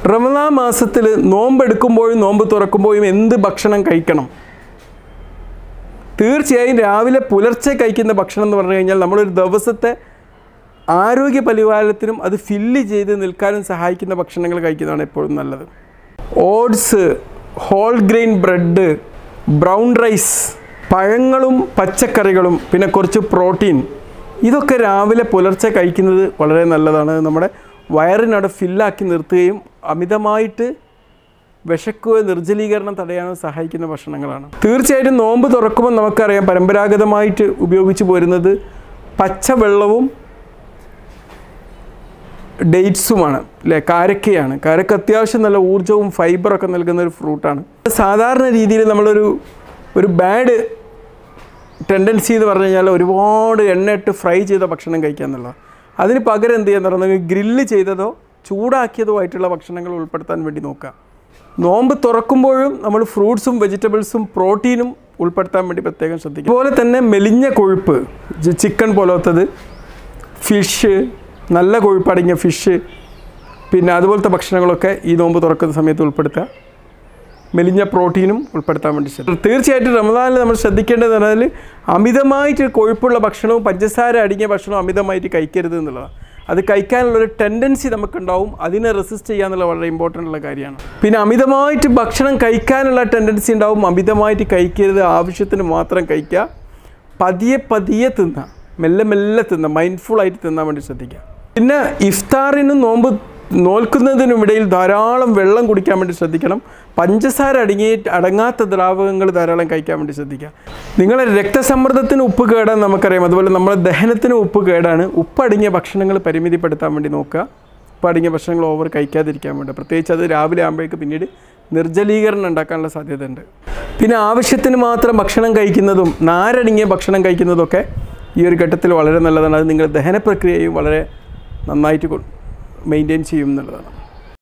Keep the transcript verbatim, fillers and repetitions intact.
റമദാൻ മാസത്തിൽ നോമ്പെടുക്കുമ്പോഴും നോമ്പ് തുറക്കുമ്പോഴും എന്ത് ഭക്ഷണം കഴിക്കണം? തീർച്ചയായും രാവിലെ പുലർച്ചെ കഴിക്കുന്ന ഭക്ഷണം എന്ന് പറഞ്ഞു കഴിഞ്ഞാൽ നമ്മളൊരു ദിവസത്തെ ആരോഗ്യ പരിപാലനത്തിനും അത് ഫില്ല് ചെയ്ത് നിൽക്കാനും സഹായിക്കുന്ന ഭക്ഷണങ്ങൾ കഴിക്കുന്നതാണ് എപ്പോഴും നല്ലത്. Oats, whole grain bread, brown rice, പഴങ്ങളും പച്ചക്കറികളും, പിന്നെ കുറച്ച് പ്രോട്ടീൻ, ഇതൊക്കെ രാവിലെ പുലർച്ചെ കഴിക്കുന്നത് വളരെ നല്ലതാണ്. നമ്മുടെ വയറിനവിടെ ഫില്ലാക്കി നിർത്തുകയും അമിതമായിട്ട് വിശക്കുകയോ നിർജ്ജലീകരണം തടയാനോ സഹായിക്കുന്ന ഭക്ഷണങ്ങളാണ്. തീർച്ചയായിട്ടും നോമ്പ് തുറക്കുമ്പോൾ നമുക്കറിയാം പരമ്പരാഗതമായിട്ട് ഉപയോഗിച്ച് പോരുന്നത് പച്ചവെള്ളവും ഡേറ്റ്സുമാണ് അല്ലേ, കാരക്കയാണ്. കാരക്ക അത്യാവശ്യം നല്ല ഊർജ്ജവും ഫൈബറൊക്കെ നൽകുന്ന ഒരു ഫ്രൂട്ടാണ്. സാധാരണ രീതിയിൽ നമ്മളൊരു ഒരു ബാഡ് ടെൻഡൻസി എന്ന് പറഞ്ഞു കഴിഞ്ഞാൽ ഒരുപാട് എണ്ണയിട്ട് ഫ്രൈ ചെയ്ത ഭക്ഷണം കഴിക്കുക എന്നുള്ളത്. അതിന് പകരം എന്ത് ചെയ്യാന്ന് പറഞ്ഞാൽ ഗ്രില്ല് ചെയ്തതോ ചൂടാക്കിയതോ ആയിട്ടുള്ള ഭക്ഷണങ്ങൾ ഉൾപ്പെടുത്താൻ വേണ്ടി നോക്കുക. നോമ്പ് തുറക്കുമ്പോഴും നമ്മൾ ഫ്രൂട്ട്സും വെജിറ്റബിൾസും പ്രോട്ടീനും ഉൾപ്പെടുത്താൻ വേണ്ടി പ്രത്യേകം ശ്രദ്ധിക്കുക. അതുപോലെ തന്നെ മെലിഞ്ഞ കൊഴുപ്പ്, ചിക്കൻ പോലത്തത്, ഫിഷ്, നല്ല കൊഴുപ്പടങ്ങിയ ഫിഷ്, പിന്നെ അതുപോലത്തെ ഭക്ഷണങ്ങളൊക്കെ ഈ നോമ്പ് തുറക്കുന്ന സമയത്ത് ഉൾപ്പെടുത്തുക. മെലിഞ്ഞ പ്രോട്ടീനും ഉൾപ്പെടുത്താൻ വേണ്ടി ശ്രദ്ധിക്കുക. തീർച്ചയായിട്ടും റമദാനിൽ നമ്മൾ ശ്രദ്ധിക്കേണ്ടത് പറഞ്ഞാൽ അമിതമായിട്ട് കൊഴുപ്പുള്ള ഭക്ഷണവും പഞ്ചസാര അടങ്ങിയ ഭക്ഷണവും അമിതമായിട്ട് കഴിക്കരുത് എന്നുള്ളതാണ്. അത് കഴിക്കാനുള്ളൊരു ടെൻഡൻസി നമുക്കുണ്ടാവും. അതിനെ റെസിസ്റ്റ് ചെയ്യുക എന്നുള്ള വളരെ ഇമ്പോർട്ടൻ്റ് ഉള്ള കാര്യമാണ്. പിന്നെ അമിതമായിട്ട് ഭക്ഷണം കഴിക്കാനുള്ള ടെൻഡൻസി ഉണ്ടാവും. അമിതമായിട്ട് കഴിക്കരുത്, ആവശ്യത്തിന് മാത്രം കഴിക്കുക. പതിയെ പതിയെ തിന്നുക, മെല്ലെ മെല്ലെ തിന്നുക, മൈൻഡ്ഫുള്ളായിട്ട് തിന്നാൻ വേണ്ടി ശ്രദ്ധിക്കുക. പിന്നെ ഇഫ്താറിനും നോമ്പ് നോൽക്കുന്നതിനുമിടയിൽ ധാരാളം വെള്ളം കുടിക്കാൻ വേണ്ടി ശ്രദ്ധിക്കണം. പഞ്ചസാര അടങ്ങി അടങ്ങാത്ത ദ്രാവകങ്ങൾ ധാരാളം കഴിക്കാൻ വേണ്ടി ശ്രദ്ധിക്കുക. നിങ്ങളെ രക്തസമ്മർദ്ദത്തിന് ഉപ്പ് കേടാൻ നമുക്കറിയാം. അതുപോലെ നമ്മുടെ ദഹനത്തിന് ഉപ്പ് കേടാണ്. ഉപ്പടങ്ങിയ ഭക്ഷണങ്ങൾ പരിമിതിപ്പെടുത്താൻ വേണ്ടി നോക്കുക. ഉപ്പടങ്ങിയ ഭക്ഷണങ്ങൾ ഓവർ കഴിക്കാതിരിക്കാൻ വേണ്ടി, പ്രത്യേകിച്ച് അത് രാവിലെ ആകുമ്പോഴേക്ക് പിന്നീട് നിർജ്ജലീകരണം ഉണ്ടാക്കാനുള്ള സാധ്യതയുണ്ട്. പിന്നെ ആവശ്യത്തിന് മാത്രം ഭക്ഷണം കഴിക്കുന്നതും നാരടങ്ങിയ ഭക്ഷണം കഴിക്കുന്നതൊക്കെ ഈ ഒരു ഘട്ടത്തിൽ വളരെ നല്ലതാണ്. അത് നിങ്ങളുടെ ദഹന പ്രക്രിയയും വളരെ നന്നായിട്ട് മെയിൻറ്റെയിൻ ചെയ്യും എന്നുള്ളതാണ്.